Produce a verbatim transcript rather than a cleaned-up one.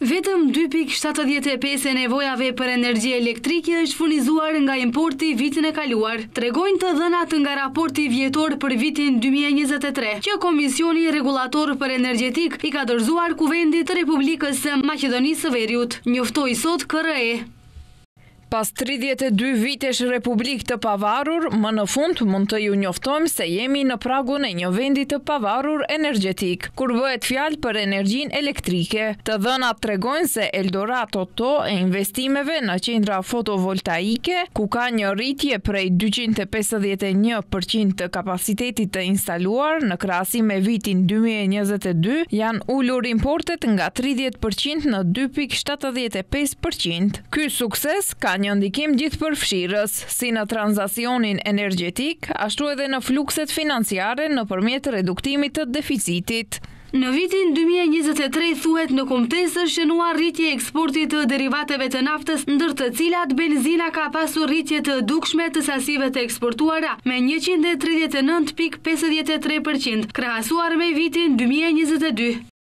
Vetëm dy pikë shtatëdhjetë e pesë e nevojave për energji elektrike është furnizuar nga importi vitin e kaluar, tregojnë të dhënat nga raporti vjetor për vitin dy mijë e njëzet e tre, që Komisioni Rregullator për Energjetik i ka dorëzuar Kuvendit të Republikës së Maqedonisë së Veriut, njoftoi sot K R E. Pas tridhjetë e dy vitesh Republik të pavarur, më në fund mund të ju njoftojmë se jemi në pragun e një vendi të pavarur energjetik, kur bëhet fjalë për energjinë elektrike. Të dhënat tregojnë se Eldorado to e investimeve në qendra fotovoltaike, ku ka një rritje prej dyqind e pesëdhjetë e një përqind të kapacitetit të instaluar në krahasim me vitin dy mijë e njëzet e dy, janë ulur importet nga tridhjetë përqind në dy pikë shtatëdhjetë e pesë përqind. Ky sukses ka një ndikim gjithëpërfshirës, si në tranzaksionin energjetik, ashtu edhe në flukset financiare nëpërmjet reduktimit të deficitit. Në vitin dy mijë e njëzet e tre thuhet në kombëtesë është shënuar rritje e eksportit të derivateve të naftës, ndër të cilat benzina ka pasur rritje të dukshme të sasive të eksportuara me njëqind e tridhjetë e nëntë pikë pesëdhjetë e tre përqind, krahasuar me vitin dy mijë e njëzet e dy.